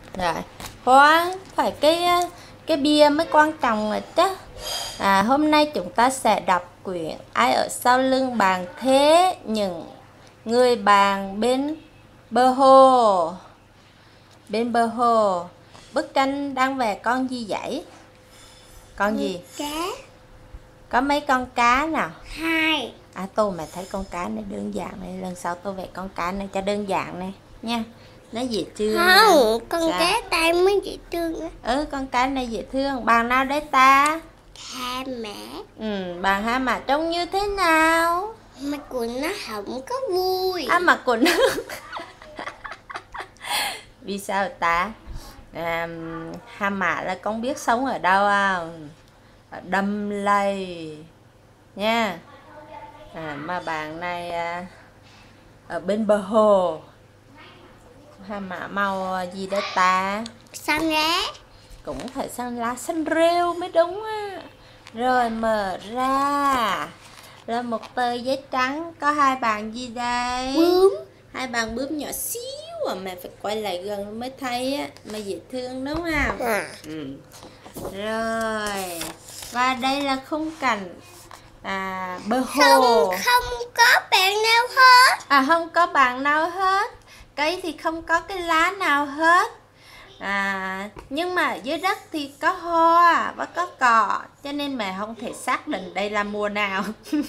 Rồi, khoan, phải cái bia mới quan trọng rồi chứ. Hôm nay chúng ta sẽ đọc quyển Ai ở sau lưng bạn thế những người bạn bên bờ hồ. Bên bờ hồ, bức tranh đang vẽ con gì vậy? Con gì? Cá. Có mấy con cá nào? 2. Tôi mà thấy con cá này đơn giản này, lần sau tôi vẽ con cá này cho đơn giản này nha. Nó dễ thương. Không, con cá tay mới dễ thương á. Con cá này dễ thương. Bạn nào đấy ta? Hà Mã. Bạn Hà Mã trông như thế nào? Mặt của nó không có vui. Mặt của nó vì sao ta? Hà Mã là con biết sống ở đâu không? Ở Đầm Lầy nha. Mà bạn này ở bên bờ hồ. Hà Mã màu gì đấy ta? Xanh lá. Cũng phải xanh lá, xanh rêu mới đúng á. Rồi mở ra là một tờ giấy trắng, có hai bạn gì đây? Bướm. Hai bạn bướm nhỏ xíu mà phải quay lại gần mới thấy á, mà dễ thương đúng không? Rồi, và đây là khung cảnh bờ hồ. Không có bạn nào hết. Không có bạn nào hết. Cây thì không có cái lá nào hết. Nhưng mà dưới đất thì có hoa và có cỏ, cho nên mẹ không thể xác định đây là mùa nào.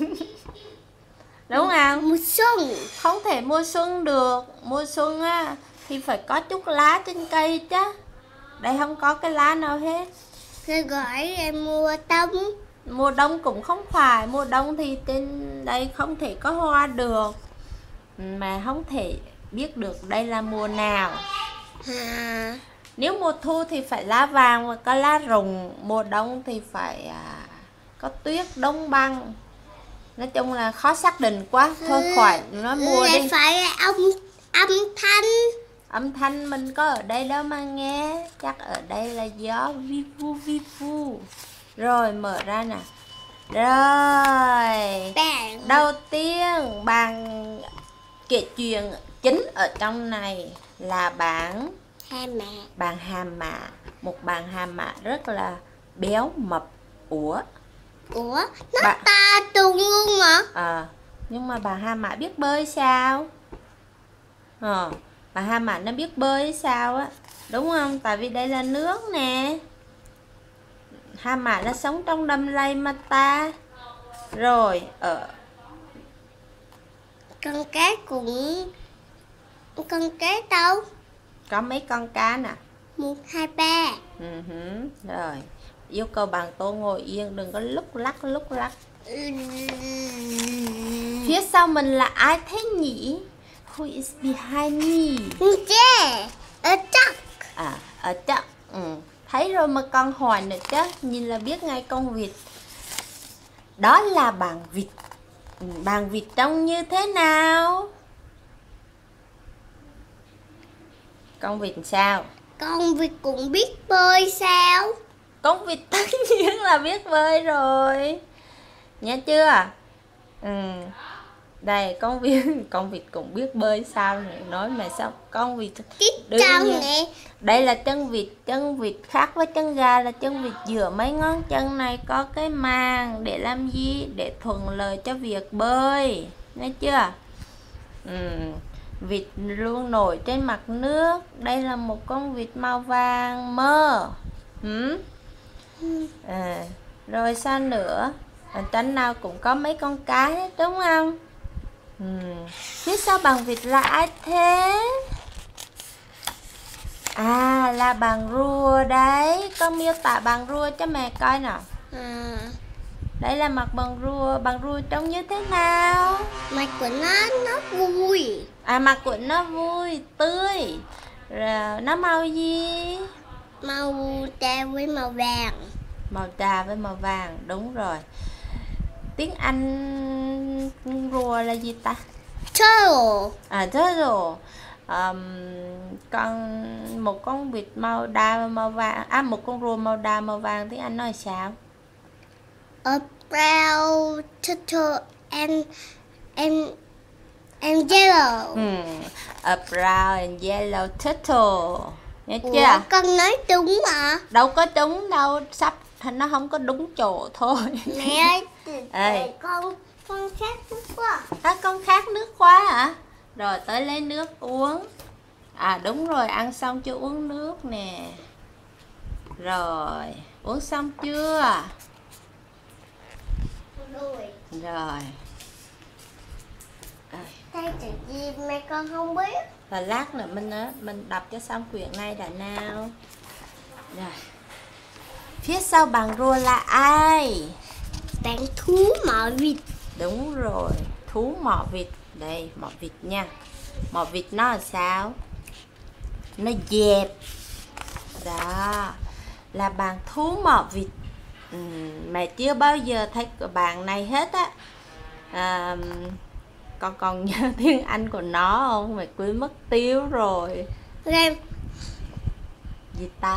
Đúng không? Mùa xuân. Không thể mùa xuân được. Mùa xuân á thì phải có chút lá trên cây chứ. Đây không có cái lá nào hết. Rồi gọi là mùa đông. Mùa đông cũng không phải. Mùa đông thì trên đây không thể có hoa được, mà không thể biết được đây là mùa nào. Nếu mùa thu thì phải lá vàng và có lá rụng. Mùa đông thì phải có tuyết đông băng. Nói chung là khó xác định quá. Thôi khỏi nói mùa đi. Phải âm thanh. Âm thanh mình có ở đây đâu mà nghe. Chắc ở đây là gió vi vu vi vu. Rồi mở ra nè. Rồi đầu tiên bạn kể chuyện chính ở trong này là bạn Hà Mã. Một bạn Hà Mã rất là béo mập. Ủa nó ta trùng luôn mà. Nhưng mà bà Hà Mã biết bơi sao? Bà Hà Mã nó biết bơi sao á, đúng không? Tại vì đây là nước nè. Hà Mã nó sống trong đầm lầy mà ta. Rồi con cá đâu? Có mấy con cá nè? 1, 2, 3. Rồi yêu cầu bạn Tô ngồi yên, đừng có lúc lắc. Phía sau mình là ai thế nhỉ? Who is behind me? Ở chắc. Ở chắc. Thấy rồi mà con hỏi nữa chứ. Nhìn là biết ngay con vịt. Đó là bạn vịt. Bạn vịt trông như thế nào? Con vịt sao? Con vịt cũng biết bơi sao? Con vịt tất nhiên là biết bơi rồi. Nhớ chưa? Đây con vịt cũng biết bơi sao này. Nói mà sao con vịt nè. Đây là chân vịt khác với chân gà là chân vịt giữa mấy ngón chân này có cái màng để làm gì? Để thuận lợi cho việc bơi. Nghe chưa? Vịt luôn nổi trên mặt nước. Đây là một con vịt màu vàng mơ. Rồi sao nữa? Tranh nào cũng có mấy con cá hết đúng không? Phía sau bạn vịt là ai thế? Là bạn rùa đấy. Con miêu tả bạn rùa cho mẹ coi nào. Đây là mặt bạn rùa trông như thế nào? Mặt của nó vui. Mặt của nó vui, tươi. Rồi nó màu gì? Màu trà với màu vàng. Màu trà với màu vàng, đúng rồi. Tiếng Anh rùa là gì ta? Turtle. Turtle. Một con vịt màu đà và màu vàng. Một con rùa màu đà màu vàng tiếng Anh nói sao? A brown turtle and yellow. A brown and yellow turtle. Nghe Ủa, chưa? con nói đúng mà. Đâu có đúng đâu, sắp nó không có đúng chỗ thôi. Mẹ ơi, con khát nước quá. con khát nước quá hả? Rồi tới lấy nước uống. À đúng rồi, ăn xong chưa uống nước nè. Rồi, uống xong chưa? Rồi. Thay chữ gì mẹ con không biết. Và lát nữa mình đọc cho xong quyển này đã nào. Rồi. Phía sau bằng rùa là ai? Bạn thú mọ vịt. Đúng rồi, thú mọ vịt. Đây, mọ vịt nha. Mọ vịt nó là sao? Nó dẹp. Đó, là bạn thú mọ vịt. Mẹ chưa bao giờ thấy bạn này hết á. Con còn nhớ tiếng Anh của nó không? Mẹ quên mất tiêu rồi. Game. Gì ta?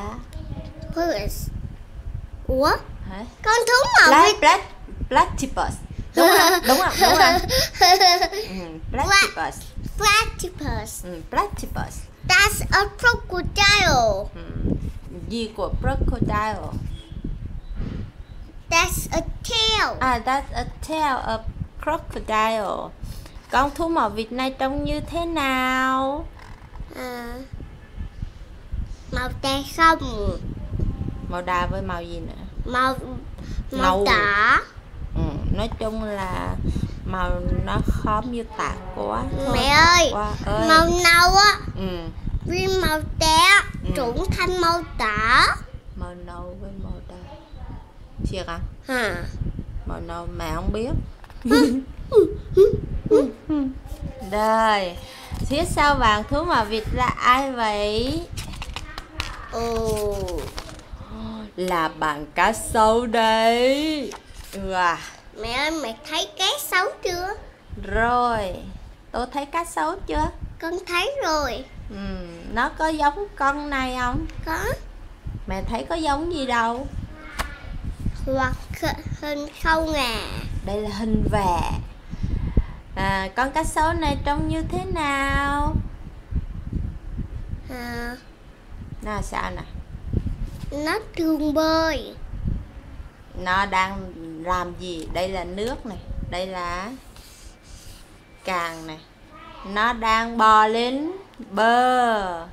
Ủa? Hả? Con thú mọ vịt. Platypus. Đúng không? Đúng không? Đúng không? Platypus. Platypus. Platypus. That's a crocodile. Gì của crocodile? That's a tail. That's a tail of crocodile. Con thú mỏ vịt này trông như thế nào? Màu đen không? Màu đà với màu gì nữa? Màu đỏ. Nói chung là màu nó khó miêu tả quá. Mẹ ơi, màu nâu á. Với màu đen chuyển thành màu đỏ. Màu nâu với màu đỏ. Thiệt à? Hả? Màu nâu mẹ không biết. Rồi, phía sau vàng thú mỏ vịt là ai vậy? Là bạn cá sấu đấy. Mẹ ơi, mẹ thấy cá sấu chưa? Rồi, tôi thấy cá sấu chưa? Con thấy rồi. Nó có giống con này không? Có. Mẹ thấy có giống gì đâu? Hoặc hình khâu ngà. Đây là hình vẽ. Con cá sấu này trông như thế nào? Nó sao nè? Nó thường bơi. Nó đang làm gì? Đây là nước này, đây là càng này. Nó đang bò lên bờ.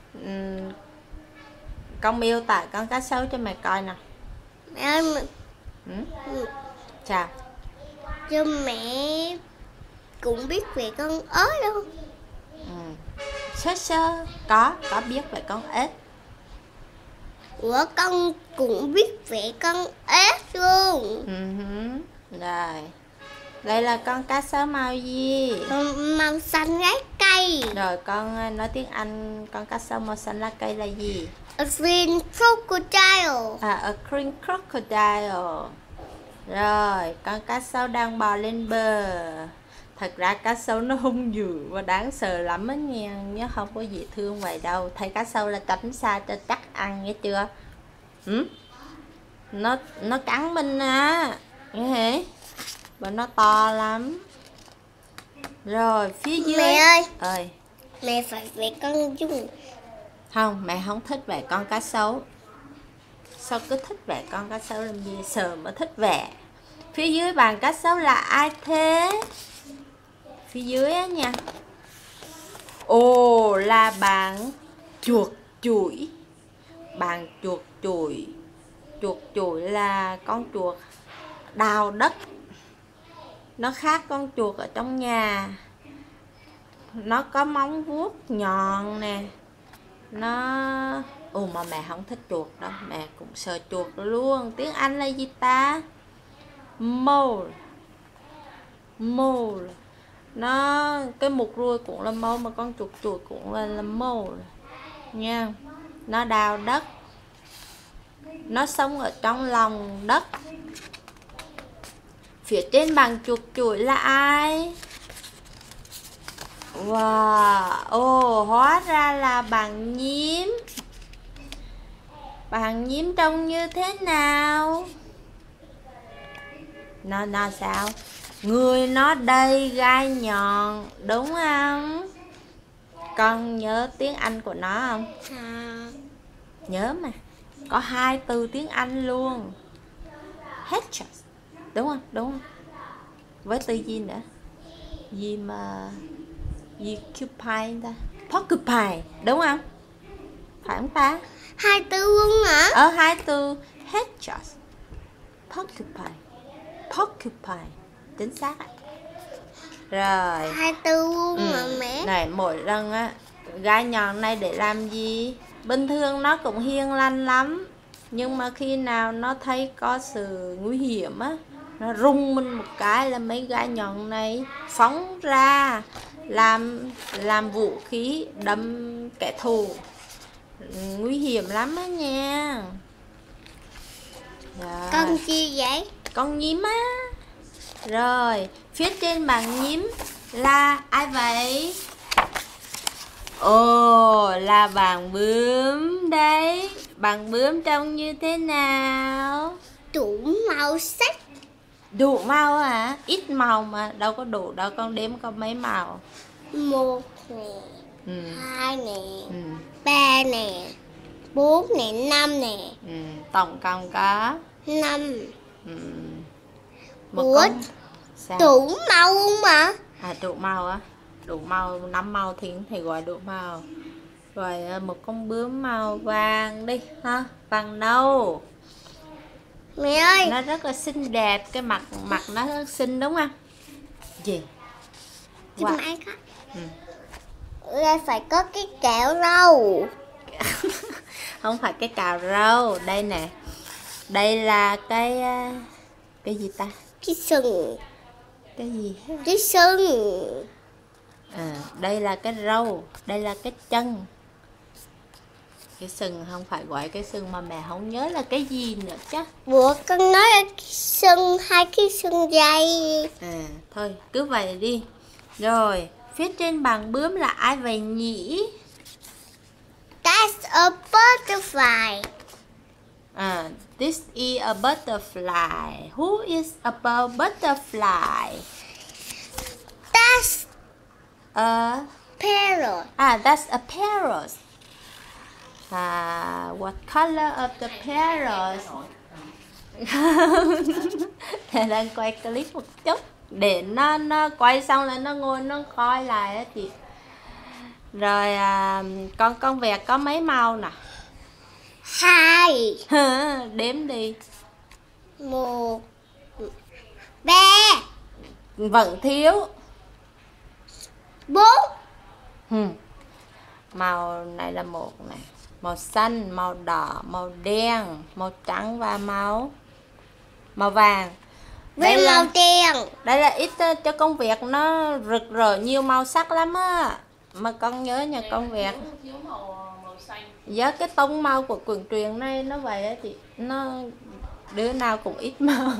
Con miêu tả con cá sấu cho mẹ coi nè. Mẹ ơi, Chào. cho mẹ cũng biết về con ếch đâu. Sơ có biết về con ếch. Ủa, con cũng biết về con ếch luôn. Rồi, đây là con cá sấu màu gì? Màu xanh lá cây. Rồi con nói tiếng Anh, con cá sấu màu xanh lá cây là gì? A green crocodile. A green crocodile. Rồi, con cá sấu đang bò lên bờ. Thật ra cá sấu nó hung dữ và đáng sợ lắm á nha, nhớ không có dễ thương vậy đâu. Thấy cá sấu là tránh xa cho chắc ăn, nghe chưa? Nó cắn mình à, nghe hả? Và nó to lắm. Rồi phía dưới. Mẹ ơi, mẹ phải vẽ con dung. Không, mẹ không thích vẽ con cá sấu. Sao cứ thích vẽ con cá sấu làm gì? Sợ mà thích vẽ. Phía dưới bàn cá sấu là ai thế? Phía dưới á nha. Là bạn chuột chuỗi. Bạn chuột chuỗi. Chuột chuỗi là con chuột đào đất. Nó khác con chuột ở trong nhà. Nó có móng vuốt nhọn nè. Nó... mà mẹ không thích chuột đâu. Mẹ cũng sợ chuột luôn. Tiếng Anh là gì ta? Mole. Mole. Nó... cái mục ruồi cũng là mole, mà con chuột chuột cũng là mole nha. Nó đào đất. Nó sống ở trong lòng đất. Phía trên bàn chuột chuỗi là ai? Wow, hóa ra là bạn nhím. Bạn nhím trông như thế nào? Nó sao? Người nó đầy gai nhọn, đúng không? Con nhớ tiếng Anh của nó không? Nhớ mà, có 2 từ tiếng Anh luôn. Hedgehog, đúng không? Đúng không? Với từ gì nữa? Gì mà gì porcupine ta? Porcupine, đúng không? Phải không ta? 2 từ luôn hả? 2 từ. Hedgehog, porcupine. Porcupine, chính xác ạ. Rồi 2 từ luôn mà mẹ. Này, mỗi lần á, gai nhọn này để làm gì? Bình thường nó cũng hiền lành lắm, nhưng mà khi nào nó thấy có sự nguy hiểm á, nó rung mình một cái là mấy gai nhọn này phóng ra, làm vũ khí đâm kẻ thù. Nguy hiểm lắm á nha. Rồi. Con chi vậy? Con nhím á. Rồi, phía trên bảng nhím là ai vậy? Ồ, là bảng bướm đấy. Bảng bướm trông như thế nào? Đủ màu sắc. Đủ màu hả? Ít màu mà, đâu có đủ đâu, con đếm có mấy màu. 1 nè, 2 nè, 3 nè, 4 nè, 5 nè. Tổng cộng có 5. Một Ủa, con... Sao? đủ màu luôn mà. Đủ màu á. Đủ màu, 5 màu thì cũng thể gọi đủ màu. Rồi một con bướm màu vàng đi ha, vàng nâu. Mẹ ơi, Nó rất là xinh đẹp, cái mặt nó rất xinh đúng không? Gì? wow. Mẹ có. Đây phải có cái kẹo râu. Không phải cái cào râu, đây nè. Đây là cái gì ta? Cái sừng. Cái gì? Cái sừng. Đây là cái râu, đây là cái chân. Cái sừng không phải gọi cái sừng mà mẹ không nhớ là cái gì nữa chứ. Ủa, con nói là cái sừng, 2 cái sừng dây. Thôi cứ vậy đi. Rồi, phía trên bảng bướm là ai vậy nhỉ? That's a butterfly. This is a butterfly. Who is a butterfly? That's a parrot. That's a parrot. What color of the parrot? Thầy đang quay clip một chút để nó quay xong là nó ngồi nó coi lại á chị. Rồi con vẹt có mấy màu nè? 2. Đếm đi. 1, 3. Vẫn thiếu 4. Màu này là 1 này. Màu xanh, màu đỏ, màu đen, màu trắng và màu vàng. Với màu đen. Đây là ít cho con vẹt, nó rực rỡ nhiều màu sắc lắm á. Mà con nhớ nha con vẹt. Với cái tông màu của quyển truyện này nó vậy á chị, nó đứa nào cũng ít màu.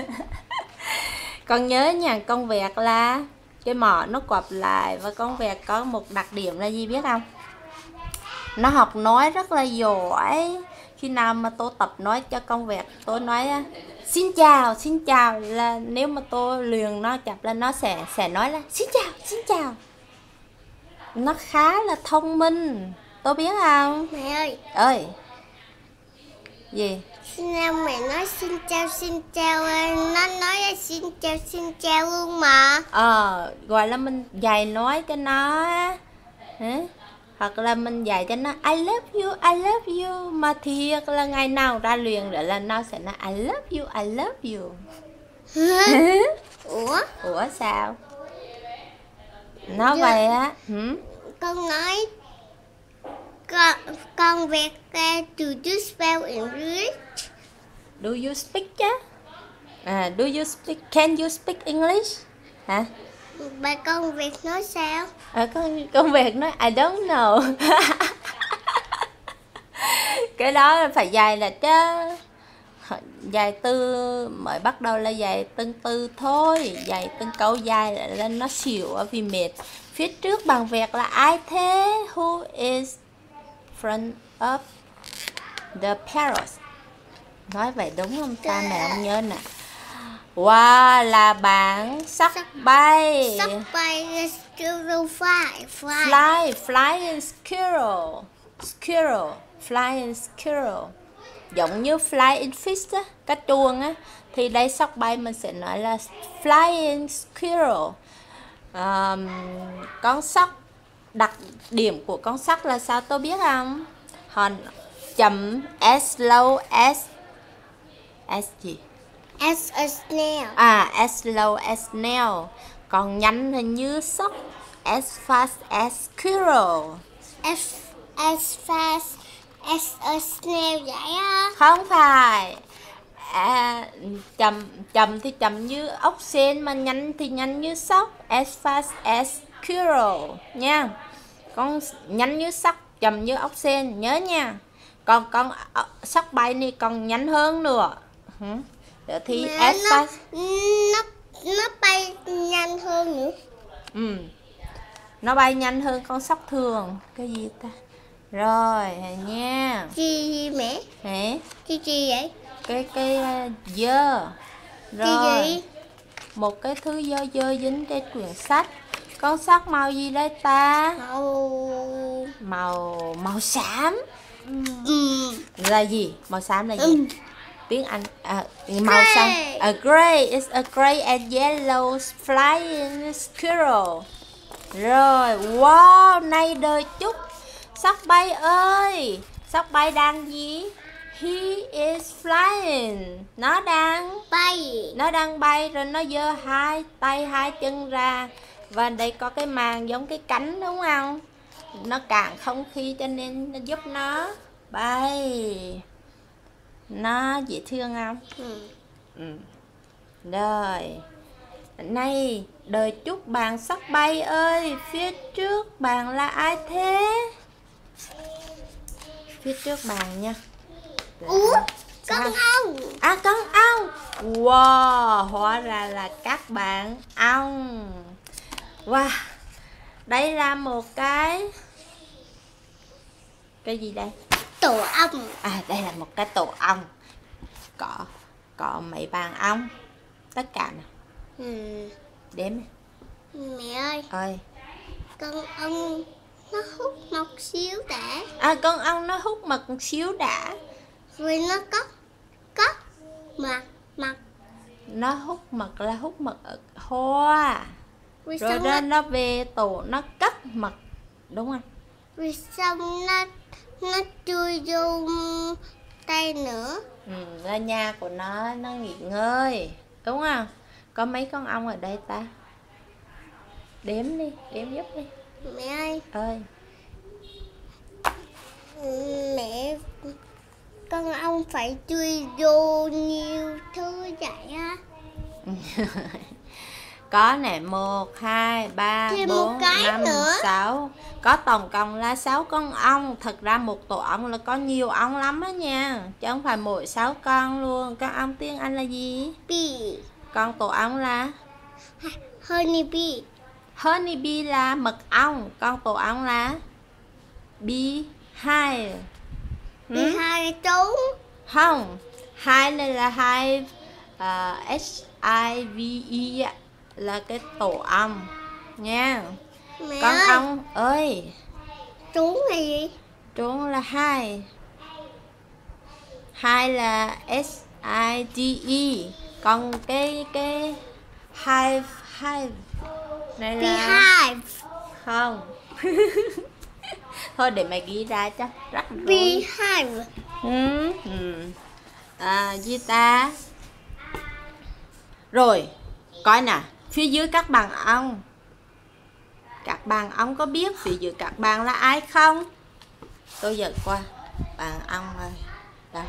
Con nhớ nha, con vẹt là cái mỏ nó quặp lại, và con vẹt có một đặc điểm là gì biết không? Nó học nói rất là giỏi. Khi nào mà tôi tập nói cho con vẹt, tôi nói xin chào là nếu mà tôi luyện nó chập là nó sẽ nói là xin chào. Nó khá là thông minh, tôi biết không? Mẹ ơi. Gì? Nào mẹ nói xin chào, nó nói là xin chào luôn mà. Gọi là mình dạy nói cho nó. Hoặc là mình dạy cho nó I love you. Mà thiệt là ngày nào ra luyện để là nó sẽ nói I love you. Ủa sao? Nó vậy á. Con nói con vẹt ra do you spell English? Do you speak chứ? Do you speak? Can you speak English? Hả? Bà con vẹt nói sao? Con vẹt nói I don't know. Cái đó là phải dạy là chứ. Dạy từ mới bắt đầu là dạy từng từ thôi, dạy từng câu dài là nó xỉu vì mệt. Phía trước bằng vẹt là ai thế? Who is front of the parrot? Nói vậy đúng không ta? Mẹ không nhớ nè. Wow, là bảng sắc bay. Sắc bay, squirrel fly. Fly is squirrel. Flying squirrel. Giống như flying fish á, cá chuông á. Thì đây sóc bay mình sẽ nói là flying squirrel. Con sóc, đặc điểm của con sóc là sao tôi biết không? Họ chấm as low as gì? As a snail. As low as snail. Còn nhanh hình như sóc. As fast as squirrel. As fast as a snail vậy á? Không phải. Chậm thì chậm như ốc sên, mà nhanh thì nhanh như sóc. As fast as squirrel nha. Con nhanh như sóc, chậm như ốc sên, nhớ nha. Còn con sóc bay này còn nhanh hơn nữa. Thì mẹ, as fast nó bay nhanh hơn nữa. Nó bay nhanh hơn con sóc thường. Cái gì ta? Rồi nha. Gì mẹ? Hả? Cái gì vậy? Cái dơ. Rồi. Cái gì? Một cái thứ dơ dính trên quyển sách. Con sóc màu gì đây ta? Màu xám. Là gì? Màu xám là gì? Tiếng Anh màu xám. Gray. It's a gray and yellow flying squirrel. Rồi, wow, nay đời chúc. Sóc bay ơi, sóc bay đang gì? He is flying. Nó đang bay rồi nó giơ hai tay hai chân ra. Và đây có cái màng giống cái cánh đúng không? Nó cản không khí cho nên nó giúp nó bay. Nó dễ thương không? Rồi. Này, đời chúc bạn sóc bay ơi, phía trước bạn là ai thế? Phía trước bạn nha. Con ong. Con ong. Wow, hóa ra là các bạn ong. Wow. Đây là một cái gì đây? Tổ ong. Đây là một cái tổ ong. Có mấy bạn ong? Tất cả nè. Đếm. Mẹ ơi. Ơi. Con ong nó hút một xíu đã. Con ong nó hút mật một xíu đã. Rồi nó có mật. Nó hút mật là hút mật ở hoa. Rồi đó nó về tổ nó cất mật. Đúng không? Rồi xong nó chui vô tay nữa. Là nhà của nó nghỉ ngơi. Đúng không? Có mấy con ong ở đây ta? Đếm đi, đếm giúp đi. Mẹ ơi. Mẹ, con ong phải chui vô nhiều thứ vậy á. Có nè, 1, 2, 3, 4, 5, 6. Có tổng cộng là 6 con ong. Thật ra một tổ ong là có nhiều ong lắm á nha. Chứ không phải mỗi 6 con luôn. Con ong tiếng Anh là gì? Bee. Con tổ ong là? Honey bee. Honey bee là mật ong. Con tổ ong là? Beehive. Beehive là trốn. Không. Hive này là hive. Hive là cái tổ ong nha. Mẹ con ơi. Ong ơi. Trốn là gì? Trốn là hai. Hai là SIDE. Còn cái hive này là Beehive. không. Thôi để mày ghi ra cho rắc rối. Beehive. Gì ta? Rồi, coi nè, phía dưới các bạn ong. Các bạn ong có biết phía dưới các bạn là ai không? Tôi giật qua. Bạn ong ơi. Đâu?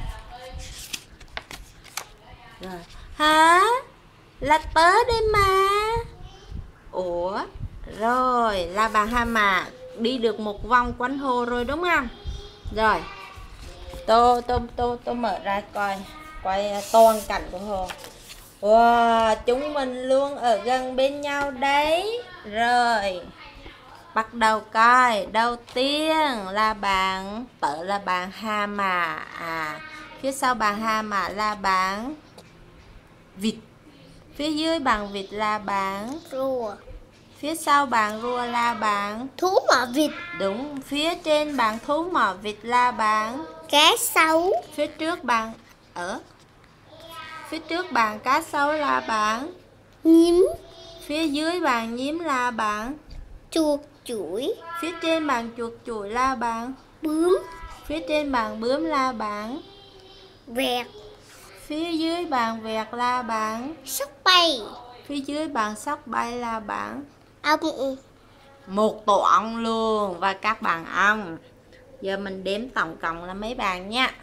Rồi. Hả? Là tớ đây mà. Ủa? Rồi, là bạn Hama đi được một vòng quanh hồ rồi đúng không? Rồi. Tôi mở ra coi toàn cảnh của hồ. Wow, chúng mình luôn ở gần bên nhau đấy. Rồi, bắt đầu coi. Đầu tiên là bạn tớ là bạn Hama. Phía sau bạn Hama là bạn vịt. Phía dưới bạn vịt là bạn rùa. Phía sau bảng rùa là bảng thú mỏ vịt. Đúng. Phía trên bảng thú mỏ vịt là bảng cá sấu. Phía trước bảng Phía trước bảng cá sấu là bảng nhím. Phía dưới bảng nhím là bảng chuột chuỗi. Phía trên bảng chuột chuỗi là bảng bướm. Phía trên bảng bướm là bảng vẹt. Phía dưới bảng vẹt là bảng sóc bay. Phía dưới bảng sóc bay là bảng ong. Một tổ ong luôn và các bạn ong. Giờ mình đếm tổng cộng là mấy bạn nha.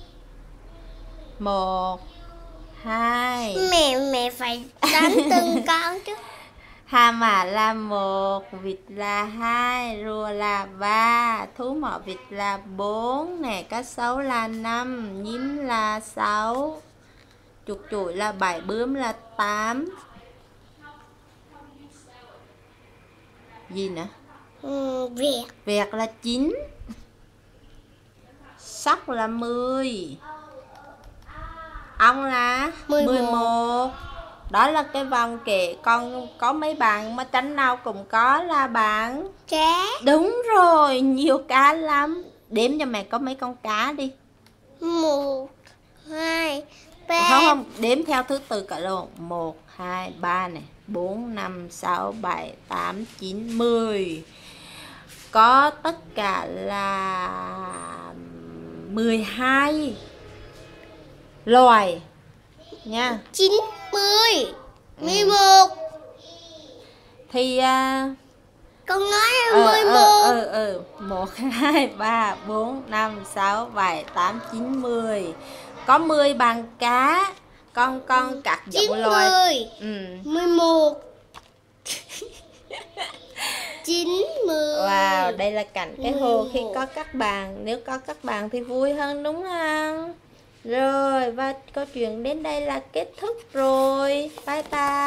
1 2. Mẹ phải đánh từng con chứ. Hà mã là 1, vịt là 2, rùa là 3, thú mỏ vịt là 4 nè, cá sấu là 5, nhím là 6, chuột chuỗi là 7, bướm là 8. Gì nữa? Vẹt. Vẹt là 9. Sóc là 10. Ong là 11. Đó là cái vòng kệ. Con có mấy bạn mà tránh nào cũng có là bạn cá. Đúng rồi, nhiều cá lắm. Đếm cho mẹ có mấy con cá đi. 1 2 3. Không, đếm theo thứ tự cả luôn. 1 2 3 này, 4 5 6 7 8 9 10. Có tất cả là 12 loài nha. 90 11. Thì con nói là 11. 1 2 3 4 5 6 7 8 9 10. Có 10 bằng cá. Con các giống loài 11 90. Wow, đây là cảnh cái hồ khi có các bạn. Nếu có các bạn thì vui hơn đúng không? Rồi, và câu chuyện đến đây là kết thúc rồi. Bye bye.